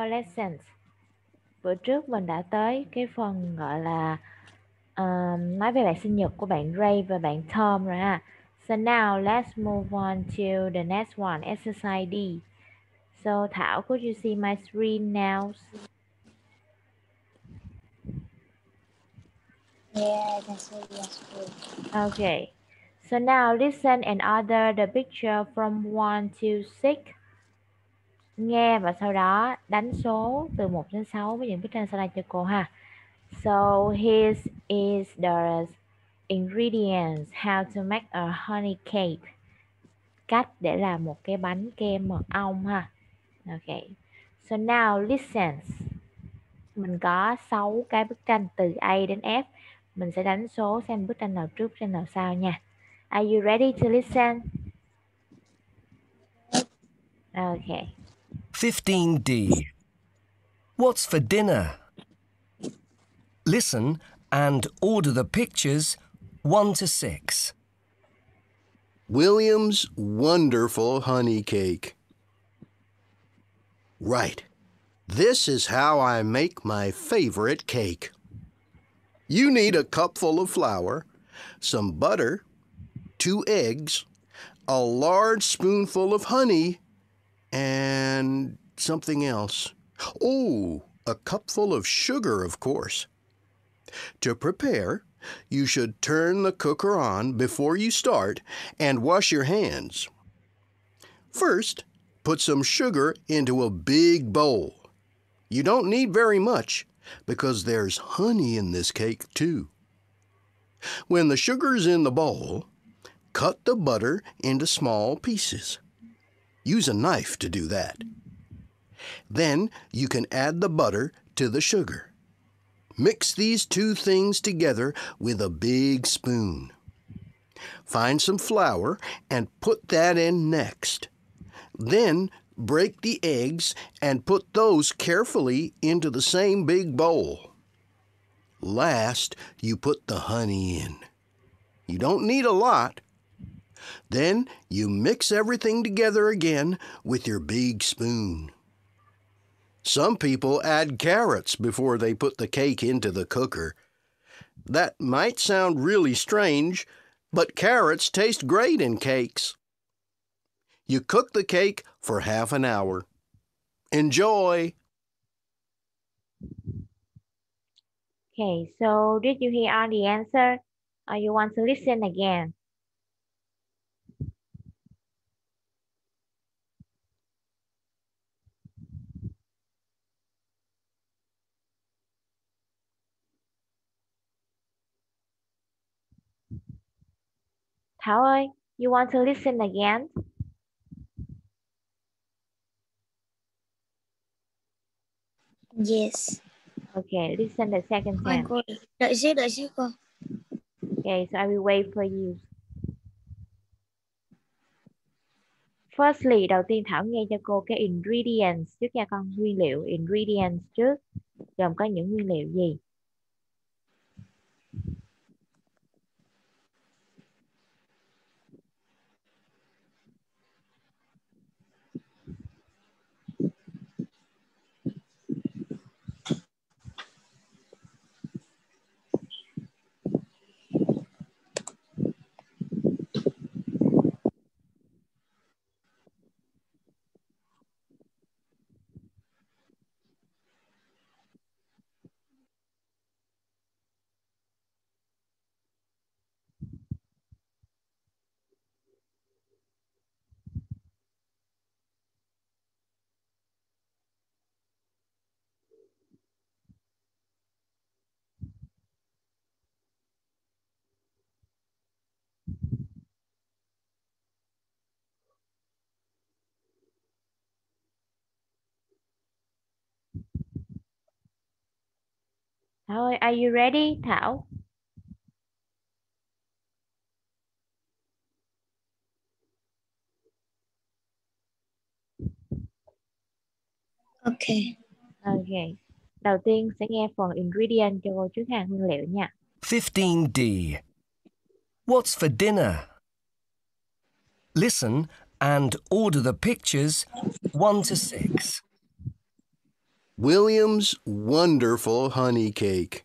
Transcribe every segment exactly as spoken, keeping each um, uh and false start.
our lessons. Bữa trước mình đã tới cái phần gọi là um, nói về bài sinh nhật của bạn Ray và bạn Tom rồi ha. So now let's move on to the next one, exercise D. So Thảo, could you see my screen now? Yeah, I can see your screen. Okay. So now listen and order the picture from one to six. Nghe và sau đó đánh số từ một đến sáu với những bức tranh sau đây cho cô ha. So here is the ingredients how to make a honey cake. Cách để làm một cái bánh kem mật ong ha. Okay. So now listen. Mình có sáu cái bức tranh từ A đến F. Mình sẽ đánh số xem bức tranh nào trước, bức tranh nào sau nha. Are you ready to listen? Okay. fifteen D. What's for dinner? Listen and order the pictures one to six. William's wonderful honey cake. Right. This is how I make my favorite cake. You need a cupful of flour, some butter, two eggs, a large spoonful of honey, and something else. Oh, a cupful of sugar, of course. To prepare, you should turn the cooker on before you start and wash your hands. First, put some sugar into a big bowl. You don't need very much because there's honey in this cake too. When the sugar's in the bowl, cut the butter into small pieces. Use a knife to do that. Then you can add the butter to the sugar. Mix these two things together with a big spoon. Find some flour and put that in next. Then break the eggs and put those carefully into the same big bowl. Last, you put the honey in. You don't need a lot. Then you mix everything together again with your big spoon. Some people add carrots before they put the cake into the cooker. That might sound really strange, but carrots taste great in cakes. You cook the cake for half an hour. Enjoy! Okay, so did you hear all the answer? Or you want to listen again? Thảo ơi, you want to listen again? Yes. Okay, listen the second Khoan time. cô, đợi xíu, đợi xíu cô. Okay, so I will wait for you. Firstly, đầu tiên Thảo nghe cho cô cái ingredients trước nha con, nguyên liệu ingredients trước, gồm có những nguyên liệu gì? Thảo ơi, are you ready? Thảo. Ok. Ok. Đầu tiên sẽ nghe phần ingredient cho cô trước hàng nguyên liệu nha. fifteen D. What's for dinner? Listen and order the pictures one to six. William's wonderful honey cake.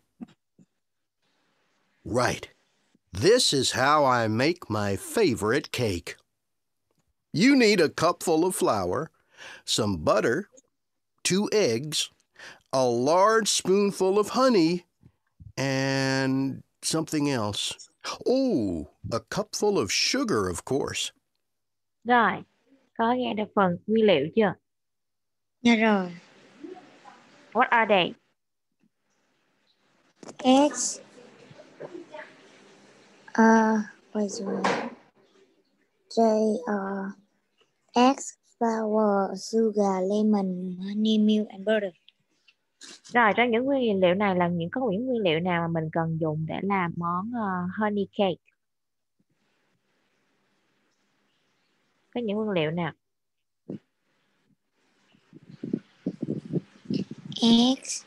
Right. This is how I make my favorite cake. You need a cupful of flour, some butter, two eggs, a large spoonful of honey, and something else. Oh, a cupful of sugar, of course. Rồi, có nghe được phần nguyên liệu chưa? Nghe rồi. What are they? Eggs. Uh, wait a minute. They are eggs, flour, sugar, lemon, honey, milk, and butter. Rồi, trong những nguyên liệu này là những có những nguyên liệu nào mà mình cần dùng để làm món uh, honey cake? Có những nguyên liệu nào? Eggs.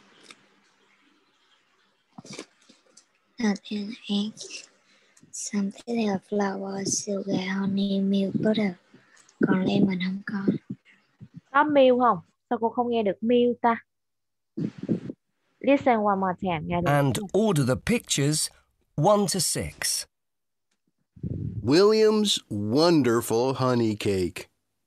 Not an egg. Something là flour, sugar, honey, milk, butter. Còn lemon không có. Có milk không? Sao cô không nghe được milk ta? Listen one more time. Nghe được And không? order the pictures one to six. William's wonderful honey cake.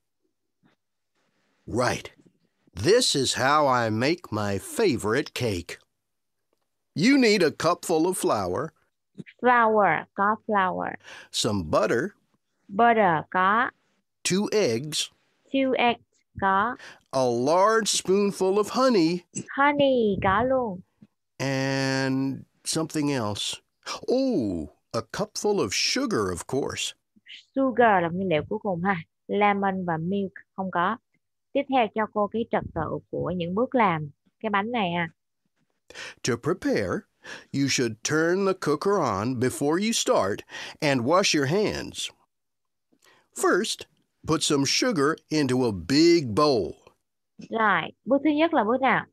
Right. This is how I make my favorite cake. You need a cupful of flour, Flour, có flour. some butter, Butter, có. two eggs, Two eggs, có. a large spoonful of honey, Honey, có luôn. and something else. Oh, a cupful of sugar, of course. Sugar là nguyên liệu cuối cùng ha. Lemon và milk không có. Tiếp theo cho cô cái trật tự của những bước làm cái bánh này à. To prepare, you should turn the cooker on before you start and wash your hands. First, put some sugar into a big bowl. Rồi, bước thứ nhất là bước nào?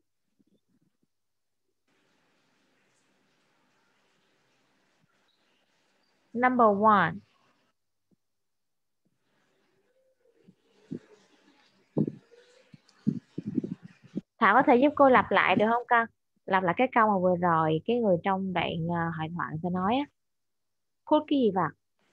Number one. Thảo có thể giúp cô lặp lại được không con? Lặp lại cái câu mà vừa rồi cái người trong đoạn uh, hội thoại người ta nói á. Put cái gì vào?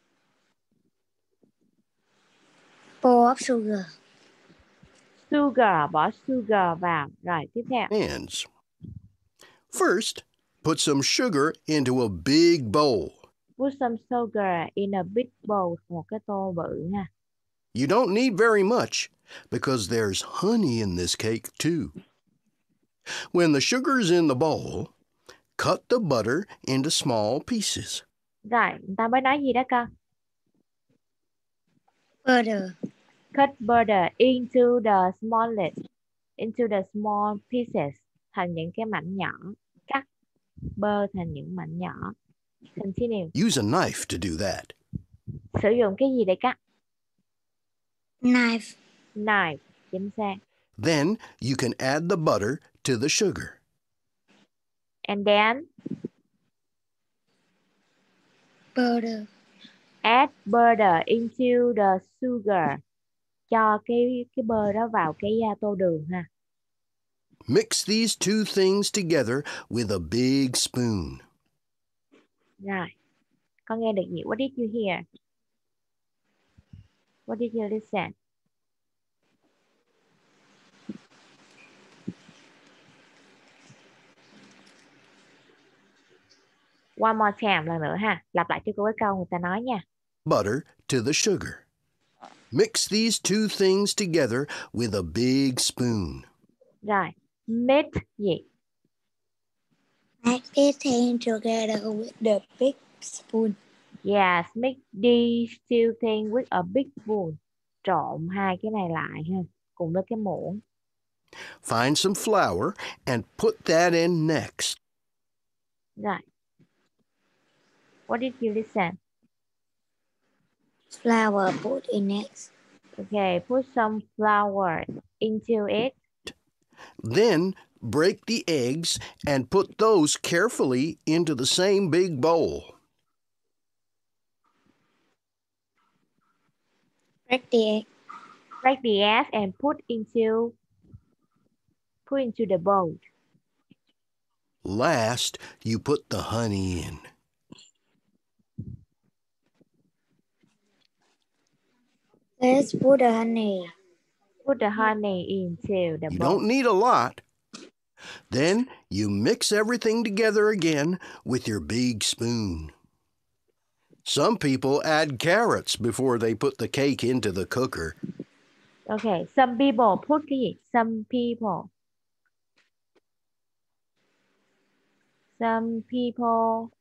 Pour up sugar. Sugar, bỏ sugar vào. Rồi, tiếp theo. Hands. First, put some sugar into a big bowl. Put some sugar in a big bowl. Một cái tô bự ha. You don't need very much because there's honey in this cake too. When the sugar's in the bowl, cut the butter into small pieces. Rồi, người ta mới nói gì đó con? Butter. Cut butter into the smallest, into the small pieces, thành những cái mảnh nhỏ. Cắt bơ thành những mảnh nhỏ. Continue. Use a knife to do that. Sử dụng cái gì để cắt? Knife. Knife, chính xác. Then you can add the butter to the sugar. And then Butter. add butter into the sugar. Cho cái cái bơ đó vào cái uh, tô đường ha. Mix these two things together with a big spoon. Rồi. Con nghe được gì? What did you hear? What did you listen? One more time lần nữa ha. Lặp lại cho cô cái câu người ta nói nha. Butter to the sugar. Mix these two things together with a big spoon. Rồi. Mix gì? Add it in together with the big spoon. Yes, mix these two things with a big spoon. Trộn hai cái này lại ha. Cùng với cái muỗng. Find some flour and put that in next. Rồi. What did you listen? Flour put in next. Okay, put some flour into it. Then break the eggs and put those carefully into the same big bowl. Break the egg. Break the eggs and put into put into the bowl. Last, you put the honey in. Let's put the honey. Put the honey into the You bowl. don't need a lot. Then you mix everything together again with your big spoon. Some people add carrots before they put the cake into the cooker. Okay, some people put cái gì? Some people. Some people.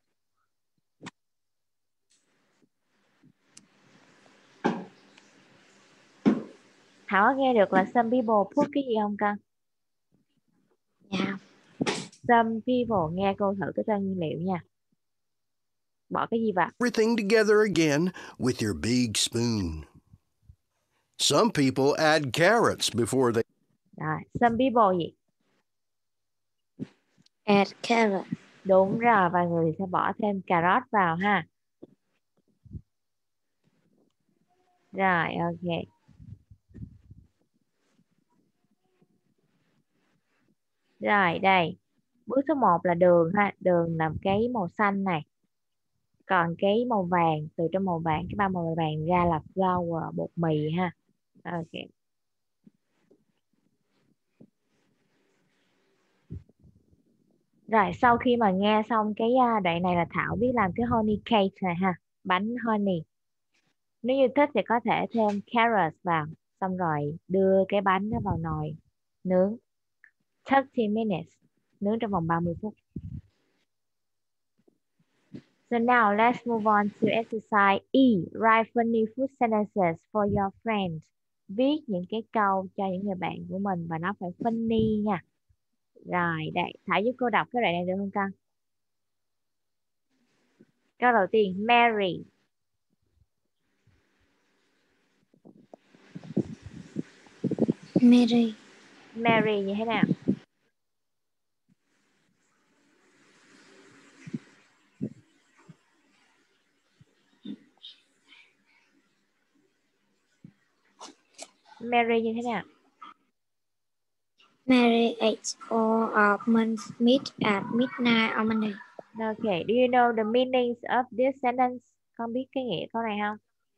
Thảo có nghe được là some people put cái gì không con? Dạ. Some people, nghe cô thử cái tên nguyên liệu nha. Bỏ cái gì vào? Everything together again with your big spoon. Some people add carrots before they... Rồi, some people gì? Add carrot. Đúng rồi, vài người sẽ bỏ thêm cà rốt vào ha. Rồi, ok. Rồi, đây. Bước số một là đường ha. Đường là cái màu xanh này. Còn cái màu vàng, từ trong màu vàng, cái ba màu vàng ra là flour, bột mì ha. Ok. Rồi, sau khi mà nghe xong cái à, đoạn này là Thảo biết làm cái honey cake này ha. Bánh honey. Nếu như thích thì có thể thêm carrots vào. Xong rồi đưa cái bánh đó vào nồi nướng. thirty minutes. Nướng trong vòng ba mươi phút. So now let's move on to exercise E. Write funny food sentences for your friends. Viết những cái câu cho những người bạn của mình và nó phải funny nha. Rồi, đây. Thảo giúp cô đọc cái đoạn này được không con? Câu đầu tiên, Mary. Mary. Mary như thế nào? Mary như thế nào? Mary ate all of Mon's meat at midnight on Monday. Okay, do you know the meanings of this sentence? Con biết cái nghĩa câu này không?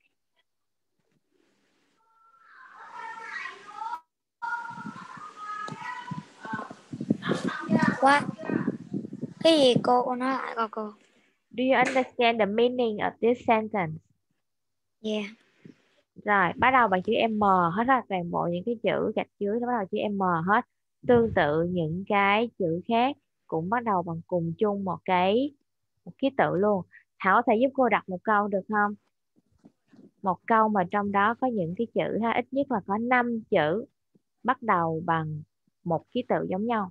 What? Cái gì cô? Cô nói lại coi cô. Do you understand the meaning of this sentence? Yeah. Rồi, bắt đầu bằng chữ M hết á, toàn bộ những cái chữ gạch dưới nó bắt đầu chữ M hết. Tương tự những cái chữ khác cũng bắt đầu bằng cùng chung một cái một ký tự luôn. Thảo có thể giúp cô đọc một câu được không? Một câu mà trong đó có những cái chữ ha, ít nhất là có năm chữ bắt đầu bằng một ký tự giống nhau.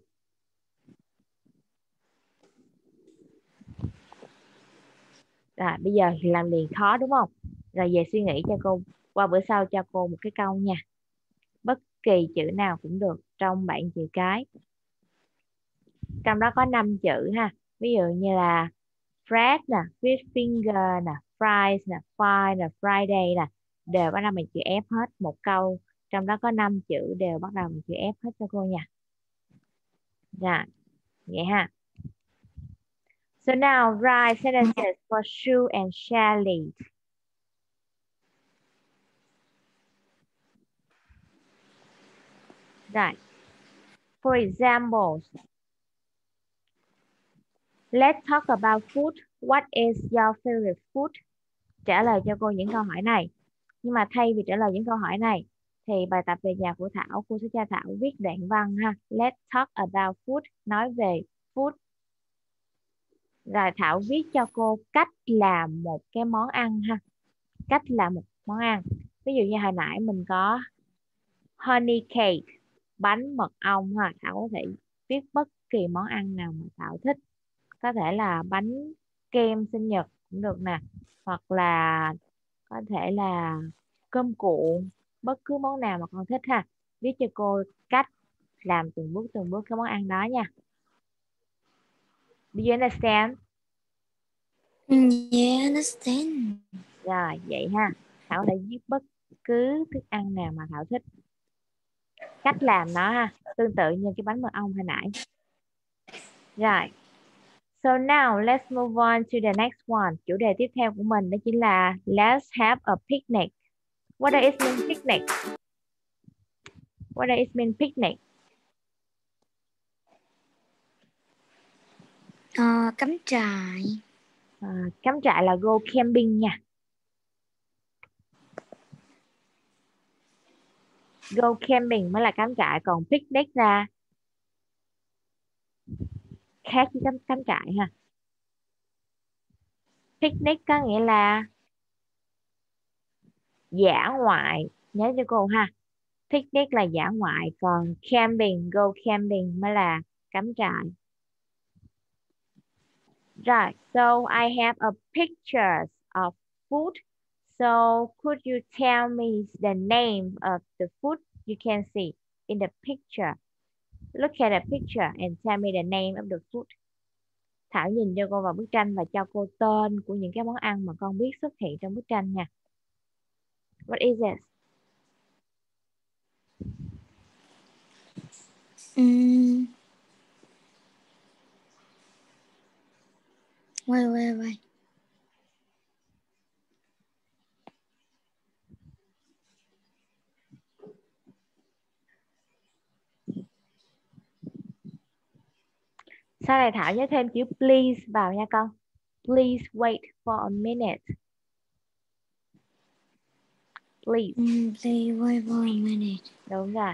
Rồi, bây giờ thì làm liền khó đúng không? Rồi về suy nghĩ cho cô, qua bữa sau cho cô một cái câu nha. Bất kỳ chữ nào cũng được trong bảng chữ cái. Trong đó có năm chữ ha. Ví dụ như là Fred nè, fish finger nè, fries nè, fine nè, Friday nè, đều bắt đầu bằng chữ F hết. Một câu trong đó có năm chữ đều bắt đầu bằng chữ F hết cho cô nha. Dạ, vậy ha. So now write sentences for Sue and Shelly. Right. For example, let's talk about food. What is your favorite food? Trả lời cho cô những câu hỏi này. Nhưng mà thay vì trả lời những câu hỏi này thì bài tập về nhà của Thảo, cô sẽ cho Thảo viết đoạn văn ha. Let's talk about food. Nói về food. Rồi Thảo viết cho cô cách làm một cái món ăn ha. Cách làm một món ăn. Ví dụ như hồi nãy mình có honey cake, bánh mật ong ha. Thảo có thể viết bất kỳ món ăn nào mà Thảo thích. Có thể là bánh kem sinh nhật cũng được nè. Hoặc là có thể là cơm cuộn. Bất cứ món nào mà con thích ha. Viết cho cô cách làm từng bước từng bước cái món ăn đó nha. Do you understand? Yeah, understand. Rồi vậy ha. Thảo có thể viết bất cứ thức ăn nào mà Thảo thích. Cách làm nó ha, tương tự như cái bánh mật ong hồi nãy. Rồi. So now let's move on to the next one. Chủ đề tiếp theo của mình đó chính là let's have a picnic. What does it mean picnic? What does it mean picnic? Ờ, cắm trại. À, cắm trại là go camping nha. Go camping mới là cắm trại, còn picnic là khác với cắm, cắm trại ha. Picnic có nghĩa là dã ngoại, nhớ cho cô ha. Picnic là dã ngoại, còn camping, go camping mới là cắm trại. Right, so I have a pictures of food. So could you tell me the name of the food you can see in the picture? Look at the picture and tell me the name of the food. Thảo nhìn cho cô vào bức tranh và cho cô tên của những cái món ăn mà con biết xuất hiện trong bức tranh nha. What is it? Um, wait, wait, wait. Sau này Thảo nhớ thêm chữ please vào nha con. Please wait for a minute. Please. Um, please wait for a minute. Đúng rồi.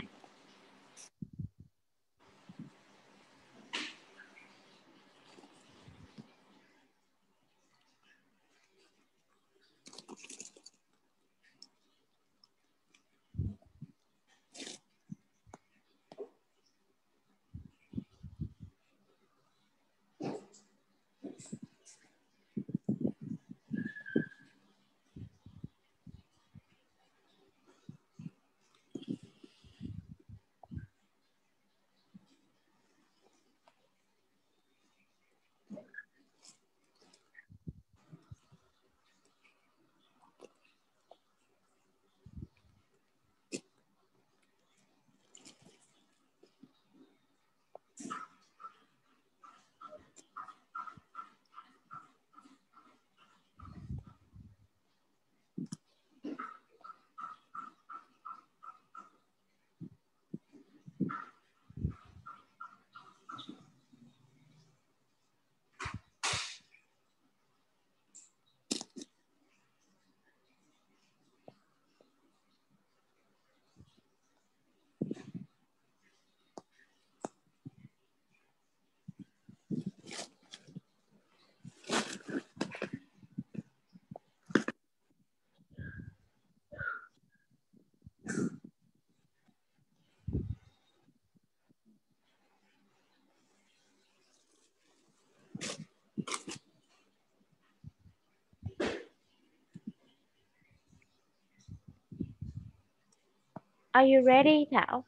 Are you ready, Thảo?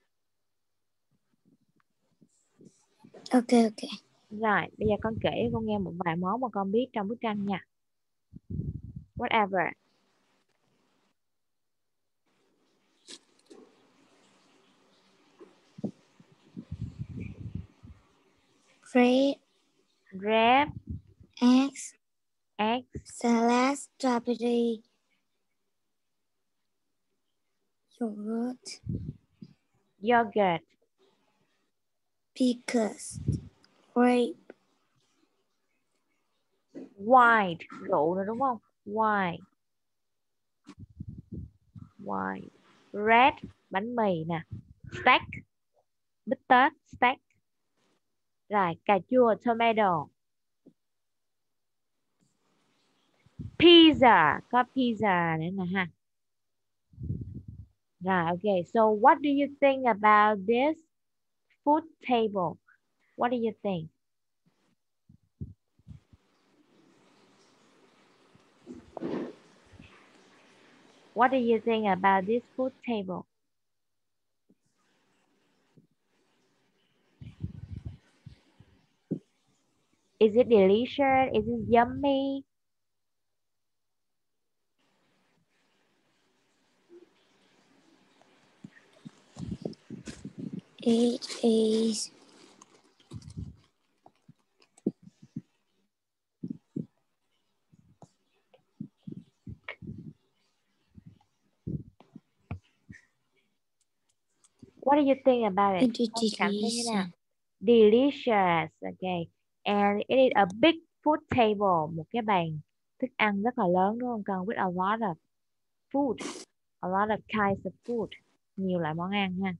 Ok, ok. Rồi, bây giờ con kể con nghe một vài món mà con biết trong bức tranh nha. Whatever. Bread, Bread, eggs, eggs, salad, strawberry, yogurt, yogurt, pickles, grape, wine, rượu nữa đúng không? Wine. Wine. Bread, bánh mì nè. Steak, bít tết, steak. Rồi, cà chua, tomato. Pizza, có pizza nữa nè ha. Rồi, okay. So what do you think about this food table? What do you think? What do you think about this food table? Is it delicious? Is it yummy? It is What do you think about it? it is Con cảm thấy thế nào? delicious. Delicious, okay. And it is a big food table, một cái bàn thức ăn rất là lớn đúng không con? With a lot of food, a lot of kinds of food, nhiều loại món ăn ha.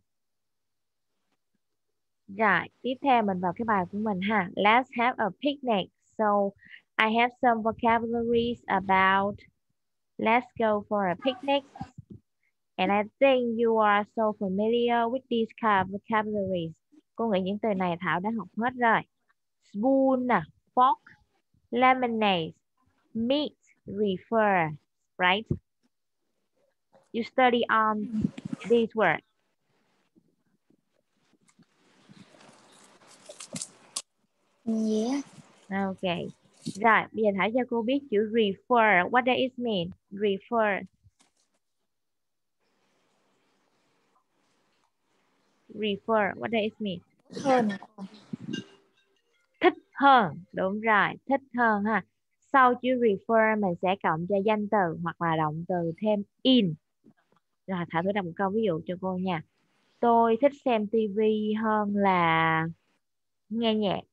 Rồi, tiếp theo mình vào cái bài của mình ha. Let's have a picnic. So, I have some vocabularies about let's go for a picnic. And I think you are so familiar with these kind of vocabularies. Cô nghĩ những từ này Thảo đã học hết rồi. Spoon, nè, fork, lemonade, meat, refer, right? You study on these words. Yeah. Okay. Rồi, bây giờ Thảo cho cô biết chữ refer. What does it mean? Refer. Refer. What does it mean? Hơn. Thích hơn. Đúng rồi. Thích hơn ha. Sau chữ refer mình sẽ cộng cho danh từ hoặc là động từ thêm in. Rồi Thảo thử đọc một câu ví dụ cho cô nha. Tôi thích xem tivi hơn là nghe nhạc.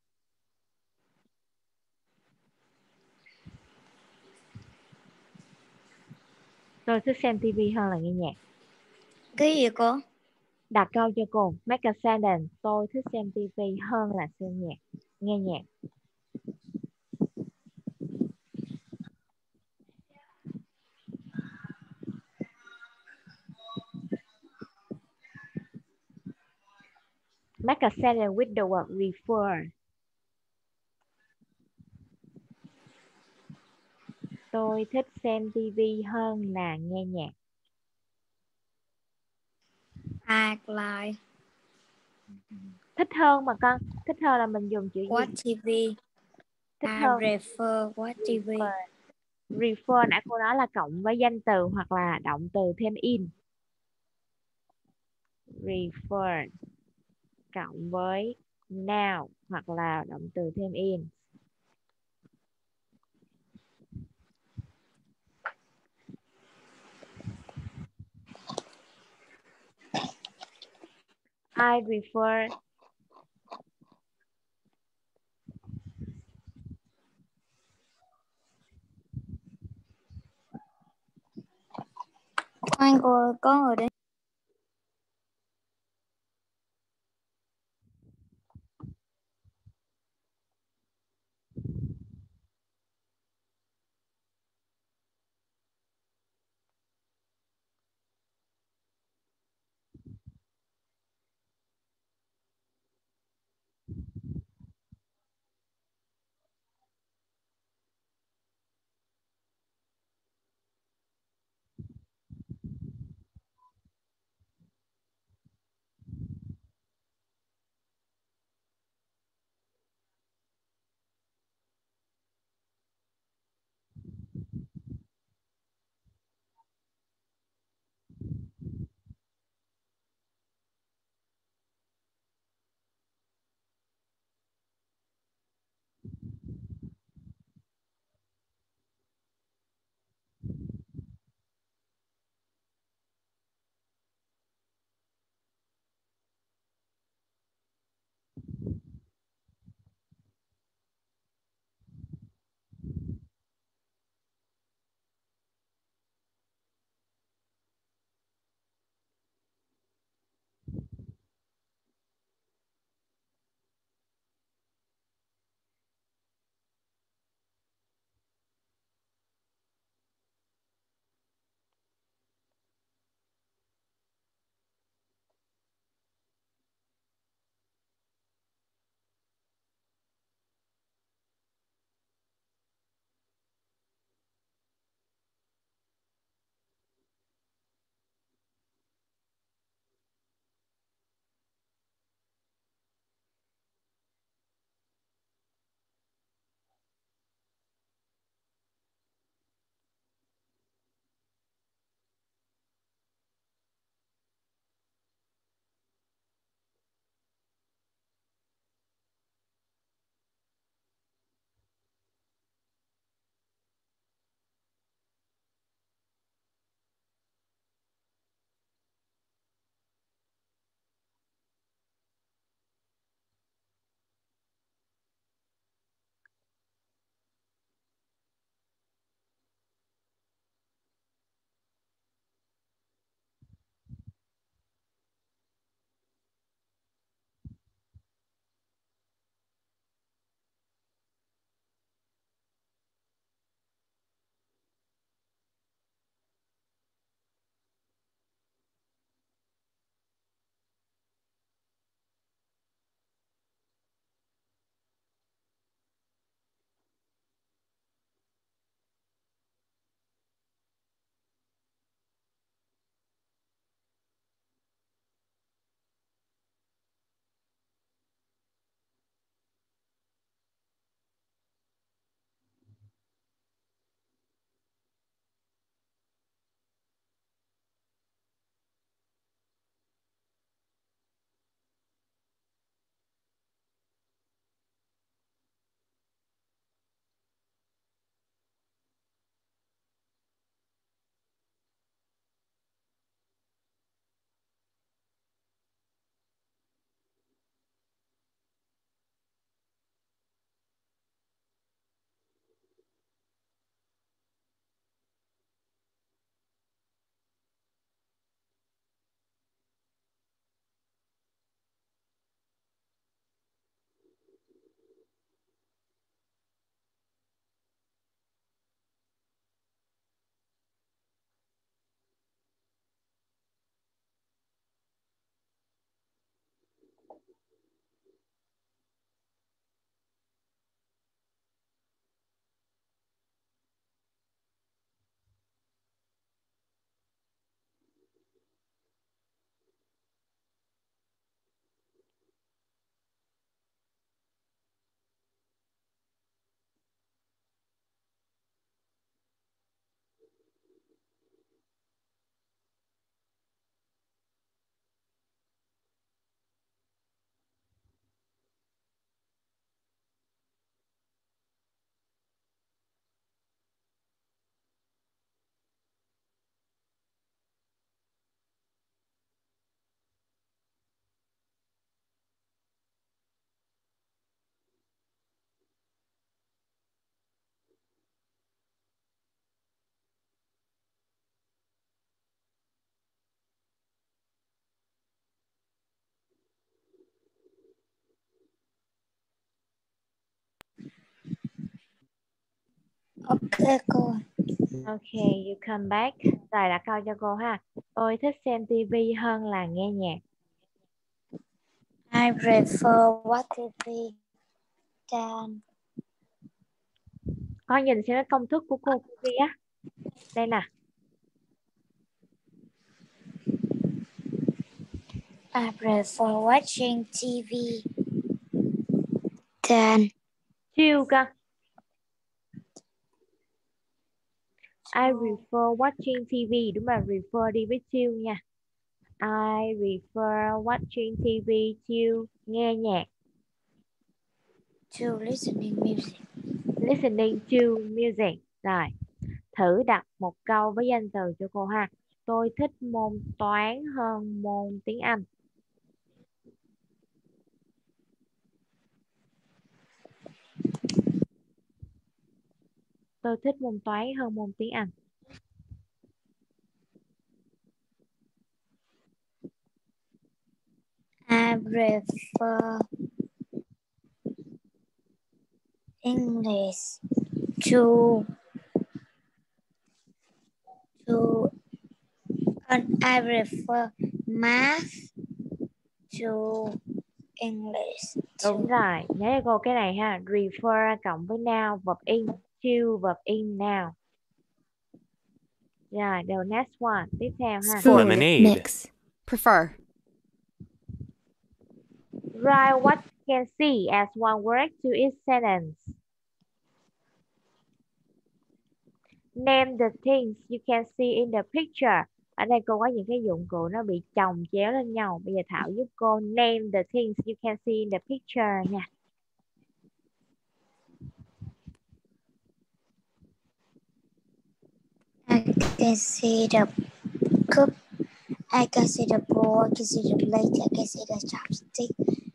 Tôi thích xem tivi hơn là nghe nhạc. Cái gì cô? Đặt câu cho cô. Make a sentence. Tôi thích xem tivi hơn là xem nhạc. Nghe nhạc. Make a sentence with the word refer. Tôi thích xem tivi hơn là nghe nhạc. Act like. Thích hơn mà con. Thích hơn là mình dùng chữ gì? Watch ti vi. Thích I hơn. prefer watch ti vi. Refer nãy cô nói là cộng với danh từ hoặc là động từ thêm in. Refer cộng với noun hoặc là động từ thêm in. I refer Khoan cô, có người đến. Ok cô. Okay, you come back. Rồi đặt câu cho cô ha. Tôi thích xem tivi hơn là nghe nhạc. I prefer watch ti vi than. Con nhìn xem cái công thức của cô Vi á. Đây nè. I prefer watching ti vi than Chill con. I prefer watching ti vi. Đúng là refer đi với chill nha. I prefer watching ti vi to nghe nhạc. to listening music. Listening to music. Rồi. Thử đặt một câu với danh từ cho cô ha. Tôi thích môn toán hơn môn tiếng Anh. Tôi thích môn toán hơn môn tiếng Anh. I prefer English to to and I prefer math to English. Đúng rồi, nhớ cho cô cái này ha. Refer cộng với now, verb in. To, verb in, now. Rồi, the next one. Tiếp theo ha. Food Lemonade. mix. Prefer. Write what you can see as one word to each sentence. Name the things you can see in the picture. Ở đây cô có những cái dụng cụ nó bị chồng chéo lên nhau. Bây giờ Thảo giúp cô name the things you can see in the picture nha. I can see the cup. I can see the bowl. I can see the plate. I can see the chopstick.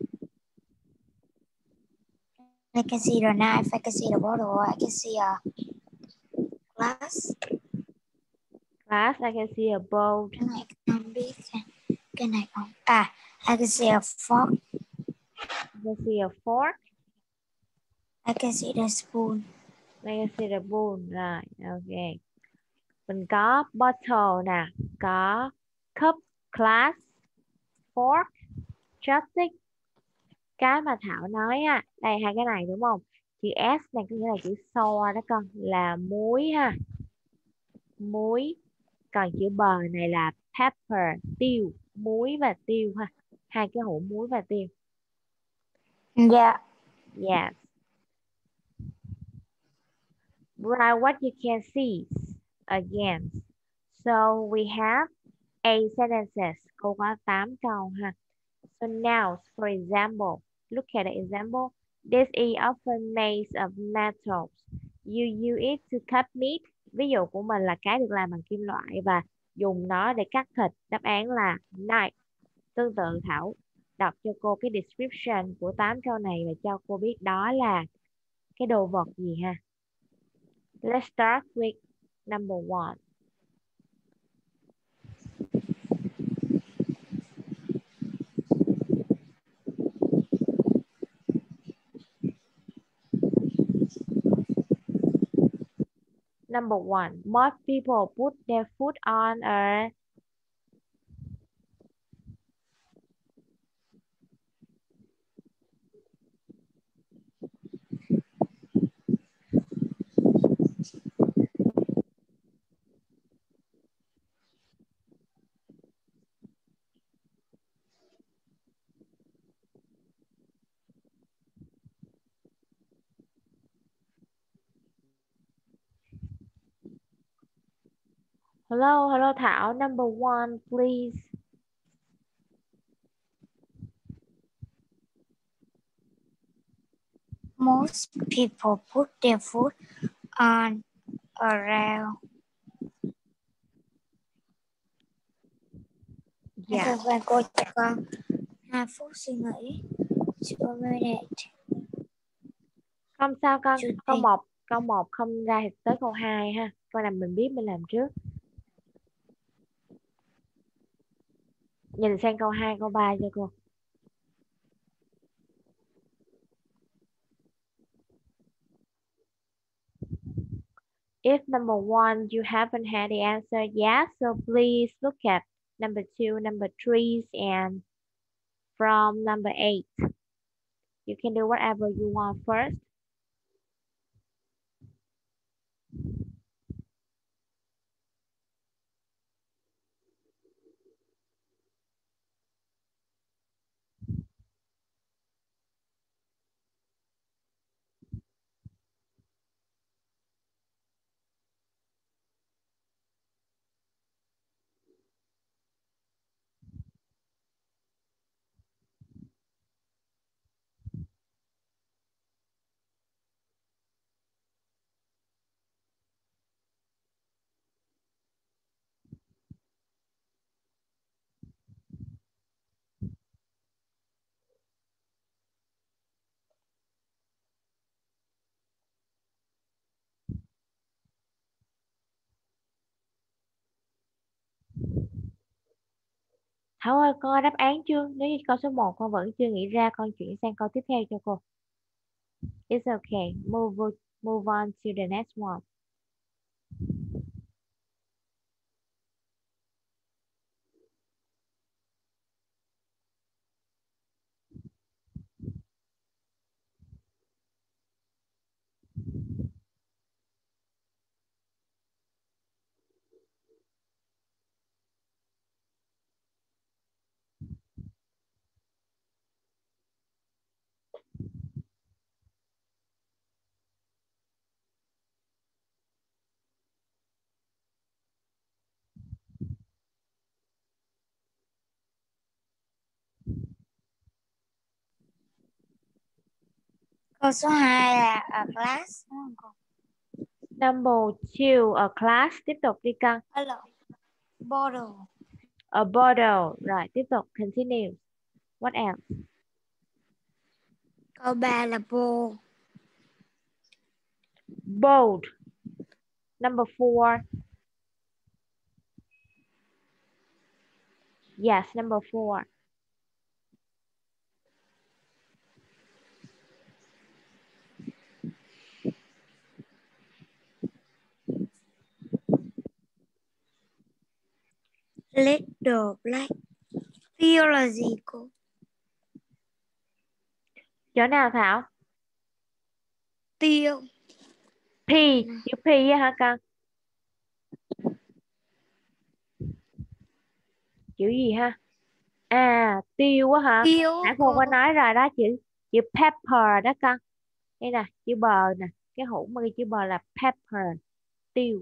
I can see the knife. I can see the bottle. I can see a glass. Glass, I can see a bowl. Can I can be? Can, can I come? Ah, I can see a fork. I can see a fork. I can see the spoon. I can see the spoon. Rồi, ok. Mình có bottle nè, có cup, glass, fork, chopstick. Cái mà Thảo nói á, đây hai cái này đúng không? Chữ S này có nghĩa là chữ so đó con, là muối ha. Muối. Còn chữ bờ này là pepper, tiêu, muối và tiêu ha. Hai cái hũ muối và tiêu. Yeah. Yes. Write what you can see again. So we have eight sentences. Cô có tám câu ha. So now, for example, look at the example. This is often made of metals. You use it to cut meat. Ví dụ của mình là cái được làm bằng kim loại và dùng nó để cắt thịt. Đáp án là knife. Tương tự Thảo đọc cho cô cái description của tám câu này và cho cô biết đó là cái đồ vật gì ha. Let's start with number one. Number one, most people put their food on a Hello, hello Thảo. Number one, please. Most people put their food on a rail. Dạ. Dạ. Và cô cho con hai phút suy nghĩ. Two minutes. Không sao con. Should Câu be. một, câu một không ra thì tới câu hai ha. Câu nào mình biết mình làm trước. Nhìn sang câu hai, câu ba cho cô. If number one you haven't had the answer yet, so please look at number two, number three, and from number eight. You can do whatever you want first. Thảo ơi, con có đáp án chưa? Nếu như câu số một con vẫn chưa nghĩ ra, con chuyển sang câu tiếp theo cho cô. It's okay. Move, on- move on to the next one. Câu số hai là a glass. Đúng không cô? Number two, a class. Tiếp tục đi con. Hello. Bottle. A bottle. Rồi, tiếp tục. Continue. What else? Câu ba là bowl. Bold. Number four. Yes, number four. Little black. Tiêu là gì cô? Chỗ nào Thảo? Tiêu. P. Chữ P á hả con? Chữ gì ha? À, tiêu á hả? Tiêu Nãy cô cô. có nói rồi đó, chữ chữ pepper đó con. Đây nè, chữ bờ nè. Cái hũ mà ghi chữ bờ là pepper. Tiêu.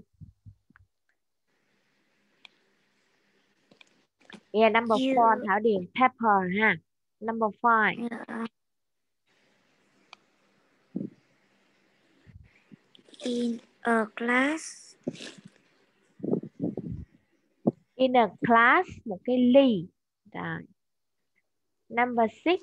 Yeah, number You. four Thảo điền pepper ha. Number five. In a class. In a class, một cái ly. Rồi. Number six.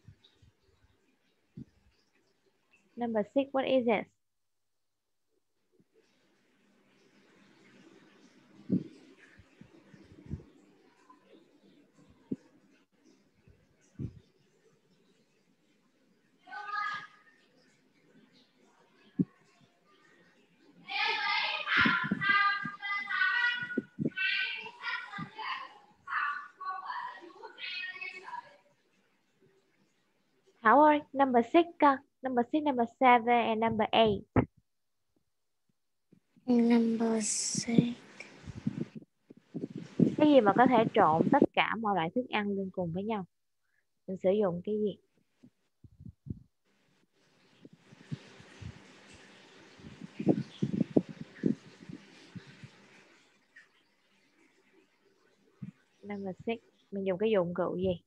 Number six, what is it? Thảo ơi, number six con. Number six, number seven and number eight. Number six. Cái gì mà có thể trộn tất cả mọi loại thức ăn lên cùng với nhau? Mình sử dụng cái gì? Number six, mình dùng cái dụng cụ gì?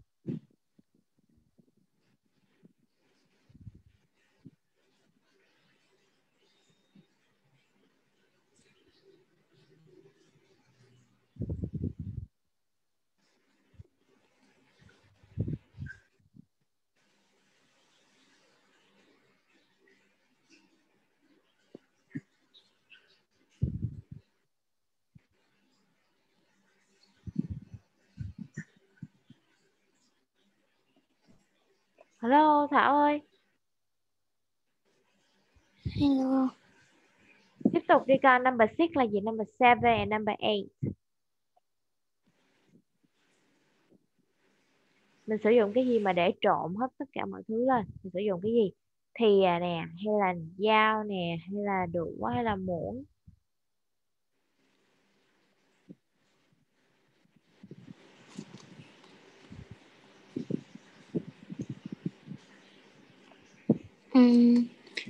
Hello Thảo ơi. Hello. Tiếp tục đi con. Number six là gì? Number seven and number eight. Mình sử dụng cái gì mà để trộn hết tất cả mọi thứ lên? Mình sử dụng cái gì? Thìa nè, hay là dao nè, hay là đũa, hay là muỗng? Um,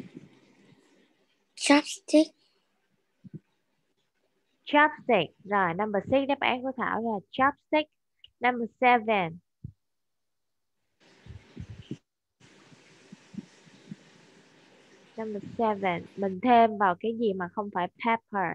chopstick. Chopstick. Rồi, number six đáp án của Thảo là chopstick. Number seven. Number seven. Mình thêm vào cái gì mà không phải pepper?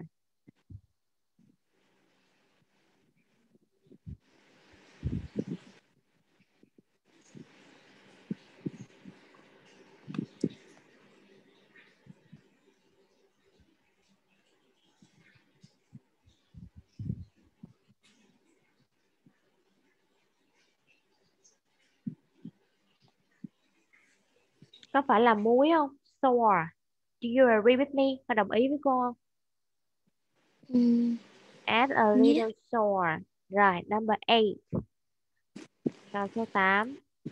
Có phải là muối không? Sour. Do you agree with me? Có đồng ý với cô không? Um, Add a Yeah. little sour. Rồi, number eight. Câu số tám.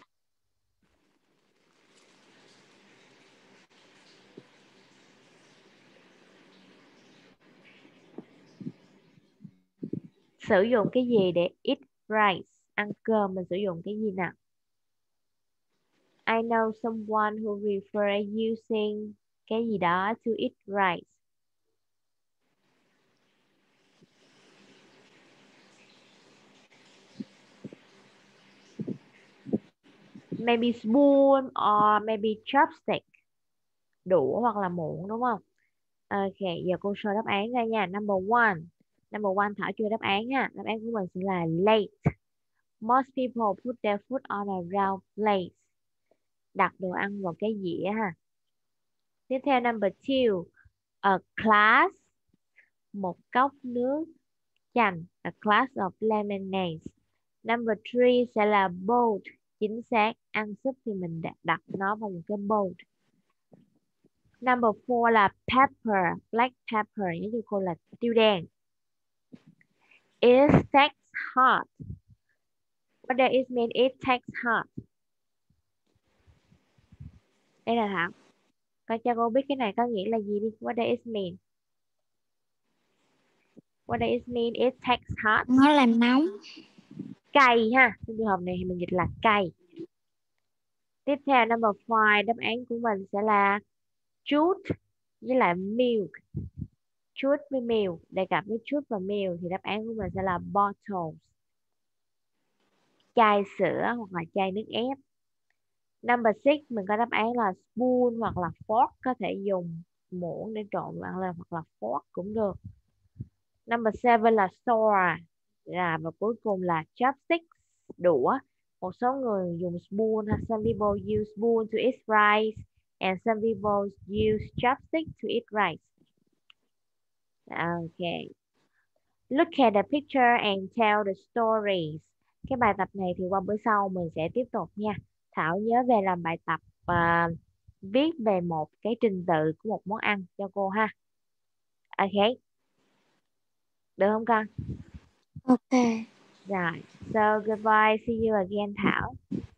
Sử dụng cái gì để eat rice? Ăn cơm mình sử dụng cái gì nào? I know someone who prefer using cái gì đó to eat rice. Maybe spoon or maybe chopstick. Đũa hoặc là muỗng đúng không? Ok, giờ cô show đáp án ra nha. Number one. Number one Thảo chưa đáp án nha. Đáp án của mình sẽ là plate. Most people put their food on a round plate. Đặt đồ ăn vào cái dĩa ha. Tiếp theo number two. A glass. Một cốc nước chanh. A glass of lemonade. Number three sẽ là bowl. Chính xác. Ăn súp thì mình đặt, đặt nó vào một cái bowl. Number four là pepper. Black pepper. Nhớ cho cô là tiêu đen. It takes hot. What does it mean? It takes hot. Đây là Thảo. Coi cho cô biết cái này có nghĩa là gì đi. What does it mean? What does it mean? It takes hot. Nó là nóng. Cay ha. Trong trường hợp này thì mình dịch là cay. Tiếp theo number five. Đáp án của mình sẽ là juice với lại milk. Juice với milk. Đề cập với juice và milk thì đáp án của mình sẽ là bottles. Chai sữa hoặc là chai nước ép. Number six mình có đáp án là spoon hoặc là fork, có thể dùng muỗng để trộn ăn lên hoặc là fork cũng được. Number seven là sword. À, và cuối cùng là chopstick, đũa. Một số người dùng spoon. Some people use spoon to eat rice and some people use chopstick to eat rice. Okay. Look at the picture and tell the stories. Cái bài tập này thì qua bữa sau mình sẽ tiếp tục nha. Thảo nhớ về làm bài tập uh, viết về một cái trình tự của một món ăn cho cô ha. Ok. Được không con? Ok. Rồi. So goodbye. See you again Thảo.